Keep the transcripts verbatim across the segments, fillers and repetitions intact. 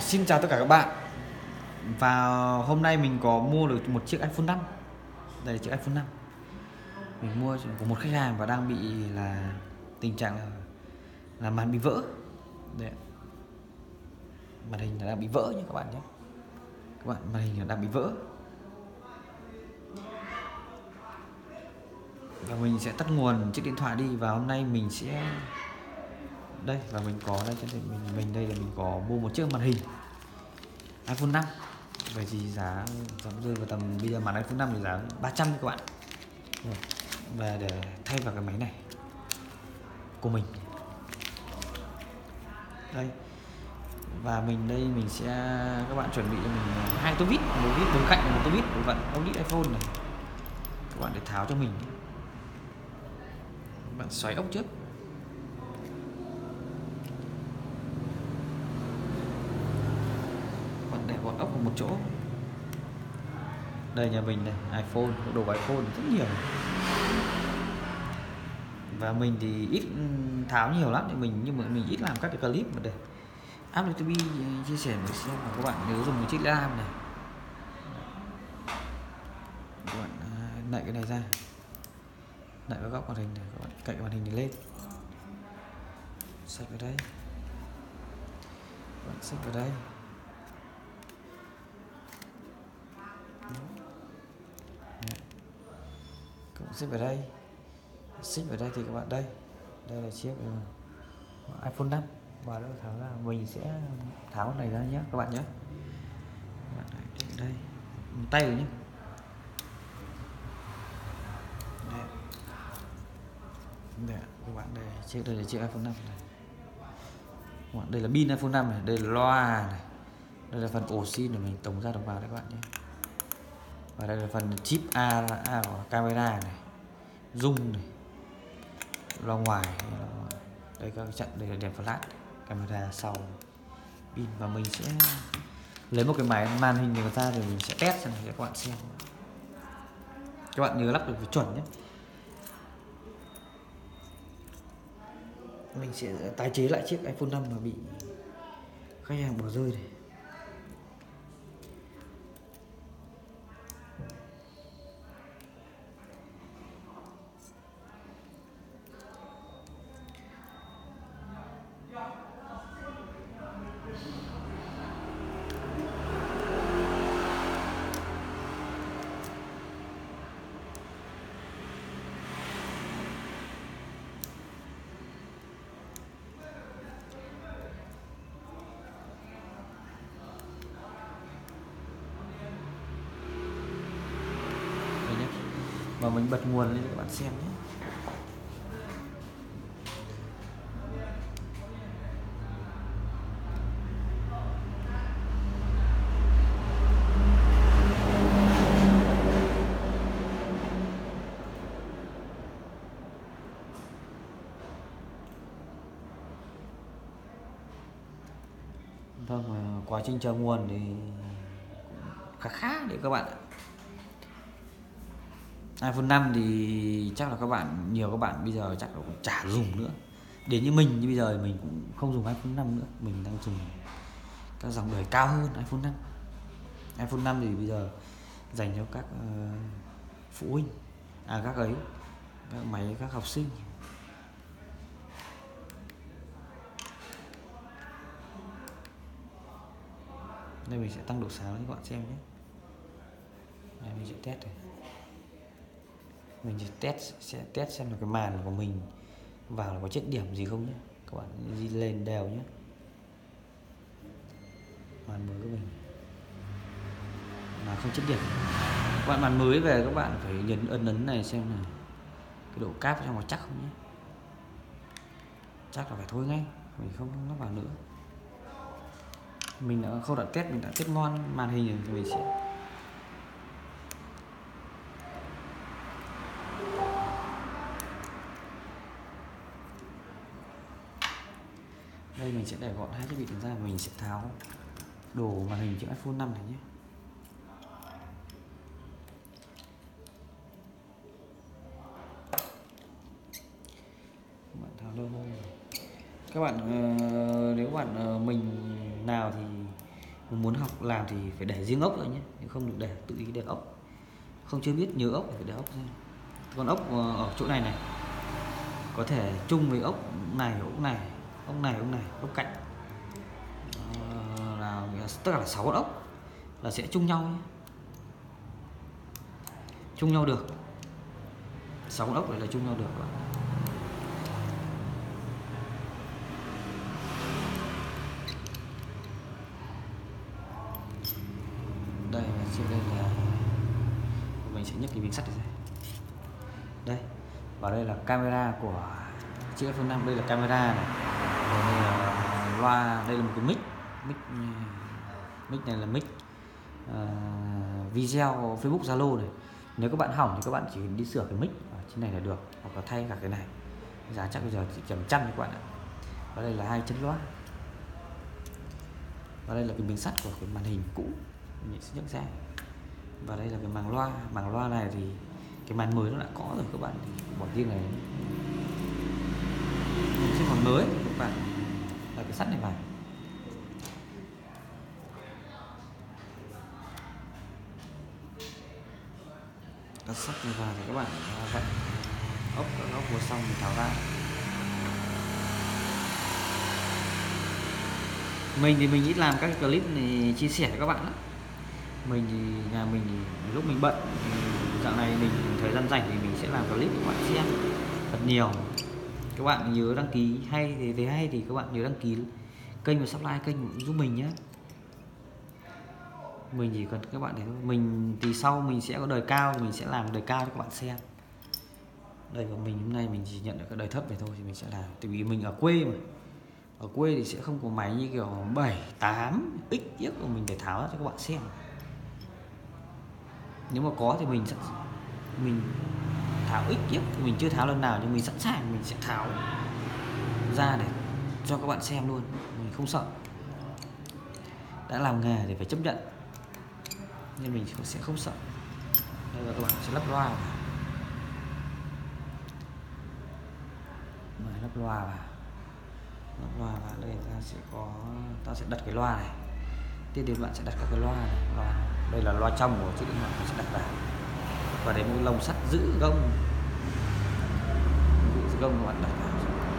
Xin chào tất cả các bạn. Và hôm nay mình có mua được một chiếc iPhone năm. Đây là chiếc iPhone năm. Mình mua của một khách hàng và đang bị là tình trạng là, là màn bị vỡ. Đây. Màn hình là đang bị vỡ nha các bạn nhé. Các bạn, màn hình là đang bị vỡ. Và mình sẽ tắt nguồn chiếc điện thoại đi và hôm nay mình sẽ đây và mình có đây trên mình mình đây là mình có mua một chiếc màn hình iPhone năm. Vậy thì giá tầm rơi vào tầm bây giờ màn iPhone năm thì giá ba trăm các bạn. Và để thay vào cái máy này của mình đây, và mình đây mình sẽ các bạn chuẩn bị cho mình hai tô vít, một vít bên cạnh và một tô vít để vặn ống đít iPhone này các bạn, để tháo cho mình. Các bạn xoáy ốc trước, bạn để gọn ốc vào một chỗ. Đây nhà mình này, iPhone, đồ iPhone rất nhiều và mình thì ít tháo nhiều lắm thì mình nhưng mà mình ít làm các cái clip mà để Apple ti vi chia sẻ với xem là các bạn nếu dùng một chiếc lam này, các bạn đẩy cái này ra, đẩy cái góc màn hình này, các bạn cạnh cái màn hình này lên, xách vào đây, các bạn xách vào đây, các bạn xách vào đây, xích vào đây thì các bạn đây, đây là chiếc uh, iPhone năm và nó tháo ra, mình sẽ tháo cái này ra nhé các bạn nhé. Các bạn để đây, một tay rồi nhé. Đây. Đây, các bạn đây, chiếc đây là chiếc iPhone năm này. Các bạn, đây là pin iPhone năm này, đây là loa này, đây là phần ổ sim để mình tổng ra đồng vào đấy các bạn nhé. Và đây là phần chip A, A của camera này, zoom này, loa ngoài, đây các chặn, đây là đèn flash, camera sau, pin. Và mình sẽ lấy một cái máy màn hình này ra để mình sẽ test cho các bạn xem. Các bạn nhớ lắp được chuẩn nhé. Mình sẽ tái chế lại chiếc iPhone năm mà bị khách hàng bỏ rơi này. Và mình bật nguồn lên cho các bạn xem nhé. Vâng, quá trình chờ nguồn thì khá khá đấy các bạn ạ. iPhone năm thì chắc là các bạn, nhiều các bạn bây giờ chắc là cũng chả dùng nữa. Đến như mình, như bây giờ mình cũng không dùng iPhone năm nữa, mình đang dùng các dòng đời cao hơn iPhone năm. iPhone năm thì bây giờ dành cho các uh, phụ huynh, à các ấy, các máy, các học sinh. Đây mình sẽ tăng độ sáng cho các bạn xem nhé. Đây mình sẽ test này. Mình sẽ test sẽ test xem là cái màn của mình vào là có chết điểm gì không nhé. Các bạn đi lên đều nhé. Màn mới của mình là không chết điểm. Các bạn màn mới về các bạn phải nhấn ấn ấn này xem này, cái độ cáp trong nó chắc không nhé. Chắc là phải thôi ngay, mình không lắp vào nữa. Mình đã không đã test, mình đã test ngon màn hình rồi thì mình sẽ đây mình sẽ để gọn hai thiết bị ra, mình sẽ tháo đồ màn hình chiếc iPhone năm này nhé. Các bạn tháo đâu các bạn, uh, nếu bạn uh, mình nào thì muốn học làm thì phải để riêng ốc rồi nhé, không được để tự ý để ốc, không chưa biết nhớ ốc phải để ốc ra. Còn ốc ở chỗ này này có thể chung với ốc này, ốc này, ốc này, ốc này, ốc cạnh, à, là tất cả là sáu con ốc là sẽ chung nhau nhé. Chung nhau được, sáu con ốc này là chung nhau được các bạn. Đây trên đây là mình sẽ nhấc cái miếng sắt này ra. Đây, và đây là camera của chiếc iPhone năm. Đây là camera này, đây là loa, đây là một cái mic, mic, mic này là mic uh, video Facebook Zalo này. Nếu các bạn hỏng thì các bạn chỉ đi sửa cái mic ở trên này là được, hoặc là thay cả cái này. Giá chắc bây giờ chỉ tầm trăm các bạn ạ. Và đây là hai chân loa. Và đây là cái miếng sắt của cái màn hình cũ, mình sẽ nhấc ra. Và đây là cái màng loa. Màng loa này thì cái màn mới nó đã có rồi các bạn, thì bỏ riêng này mình sẽ còn mới các bạn là cái sắt này vào. Cái sắt này vào thì các bạn vặn ốc ở ốc vừa xong mình tháo ra. Mình thì mình ít làm các clip này chia sẻ với các bạn lắm. Mình thì nhà mình thì lúc mình bận thì dạo này mình thời gian rảnh thì mình sẽ làm clip để các bạn xem thật nhiều. Các bạn nhớ đăng ký, hay thì thấy hay thì các bạn nhớ đăng ký kênh và subscribe kênh giúp mình nhé. Mình chỉ cần các bạn thấy mình thì sau mình sẽ có đời cao, mình sẽ làm đời cao cho các bạn xem. Đây của mình hôm nay mình chỉ nhận được cái đời thấp này thôi thì mình sẽ làm, tại vì mình ở quê mà. Ở quê thì sẽ không có máy như kiểu bảy, tám, x tiếc của mình để tháo ra cho các bạn xem. Nếu mà có thì mình sẽ mình tháo ít kiếp thì mình chưa tháo lần nào, nhưng mình sẵn sàng mình sẽ tháo ra để cho các bạn xem luôn, mình không sợ. Đã làm nghề thì phải chấp nhận nên mình sẽ không sợ. Đây là các bạn sẽ lắp loa vào, lắp loa vào, lắp loa vào. Đây ta sẽ có, ta sẽ đặt cái loa này. Tiếp đến bạn sẽ đặt các cái loa này. Loa. Đây là loa trong của chiếc điện thoại, mình sẽ đặt vào. Và đến một lồng sắt giữ gông, giữ gông các bạn đặt vào.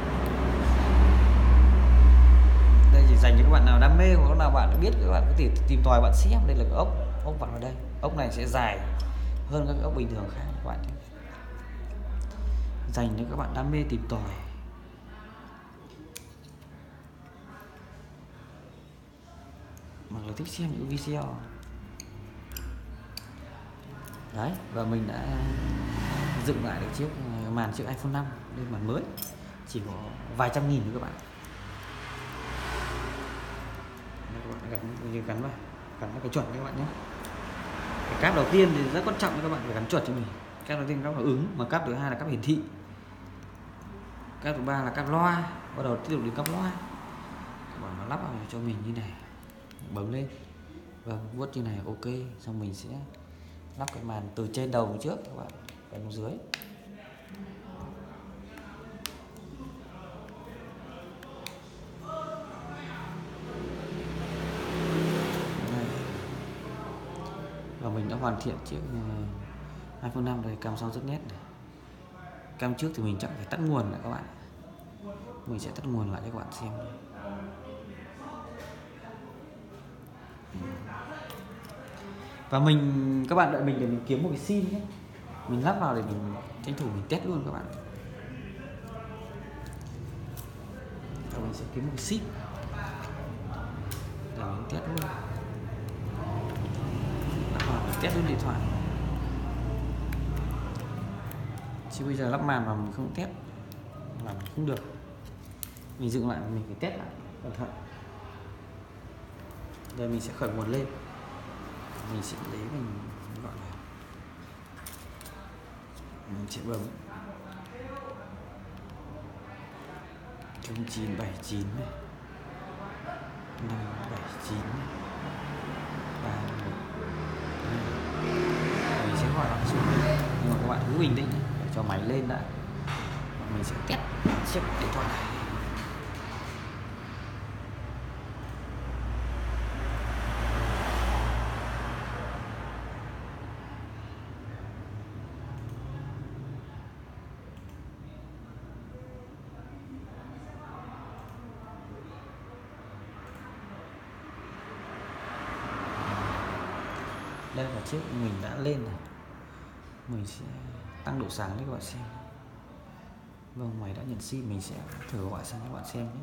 Đây chỉ dành cho các bạn nào đam mê, hoặc nào bạn biết các bạn có thể tìm tòi bạn xem. Đây là cái ốc, ốc vặn vào đây. Ốc này sẽ dài hơn các ốc bình thường khác các bạn. Dành cho các bạn đam mê tìm tòi. Hoặc là thích xem những video. Đấy, và mình đã dựng lại được chiếc màn chiếc iPhone năm lên màn mới, chỉ có vài trăm nghìn thôi các bạn. Đây, các bạn gắn gắn vào, gắn vào cái chuẩn các bạn nhé. Cái cáp đầu tiên thì rất quan trọng, các bạn phải gắn chuẩn cho mình. Cáp đầu tiên cáp là ứng, mà cáp thứ hai là cáp hiển thị, cáp thứ ba là cáp loa, bắt đầu tiếp tục đến cáp loa. Các bạn nó lắp vào cho mình như này, bấm lên, vâng, vuốt như này, ok. Xong mình sẽ lắp cái màn từ trên đầu trước các bạn, đến dưới. Và mình đã hoàn thiện chiếc iPhone năm này. Cam sau rất nét này. Cam trước thì mình chắc phải tắt nguồn lại các bạn. Mình sẽ tắt nguồn lại cho các bạn xem. Và mình, các bạn đợi mình để mình kiếm một cái sim nhé. Mình lắp vào để mình tranh thủ mình test luôn các bạn. Và mình sẽ kiếm một cái sim để mình test luôn. Lắp vào mình test luôn điện thoại. Chứ bây giờ lắp màn mà mình không test là không được. Mình dựng lại mình phải test lại cẩn thận. Đây mình sẽ khởi nguồn lên. Mình sẽ lấy, mình gọi là mình sẽ bấm không chín bảy chín này, năm bảy chín này, ba một. Mình sẽ gọi nó xuống, nhưng mà các bạn cứ bình tĩnh để cho máy lên đã. Mình sẽ test chiếc điện thoại này. Đây là chiếc mình đã lên này, mình sẽ tăng độ sáng để các bạn xem. Vâng, máy đã nhận sim, mình sẽ thử gọi sang cho các bạn xem nhé.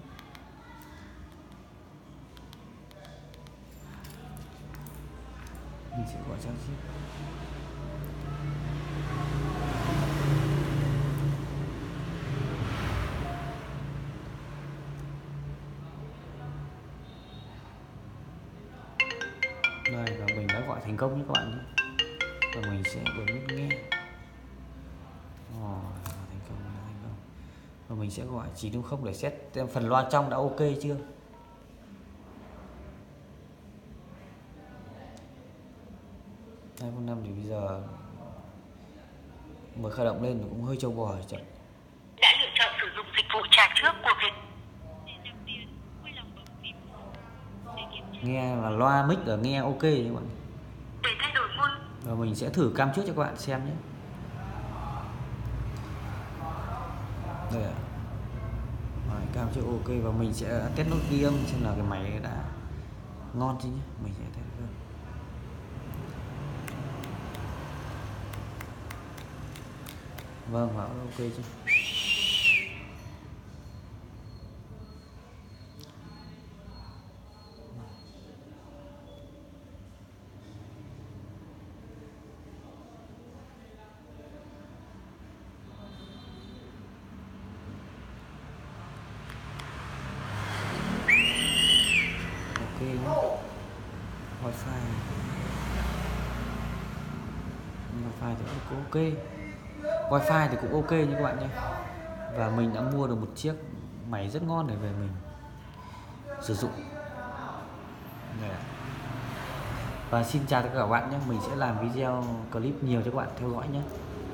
Mình sẽ gọi sang chiếc đây, và mình đã gọi thành công nhé các bạn nhé. Và mình sẽ bấm nút nghe. Ồ, thành công, thành công. Và mình sẽ gọi chín đúng không để xét phần loa trong đã ok chưa. iPhone năm thì bây giờ mới khởi động lên cũng hơi trâu bò chậm. Đã lựa chọn sử dụng dịch vụ trả trước của Việt. Nghe là loa mic ở nghe ok các bạn. Để thay đổi ngôn. Và mình sẽ thử cam trước cho các bạn xem nhé. Đây ạ. Rồi, cam trước ok và mình sẽ test nốt ghi âm xem là cái máy đã ngon chứ nhé. Mình sẽ test luôn. Vâng, và ok chứ. Ok nhé. Wi-Fi Wi-Fi thì cũng ok. Wi-Fi thì cũng ok như các bạn nhé. Và mình đã mua được một chiếc máy rất ngon để về mình sử dụng. Đây. Và xin chào tất cả các bạn nhé. Mình sẽ làm video clip nhiều cho các bạn theo dõi nhé.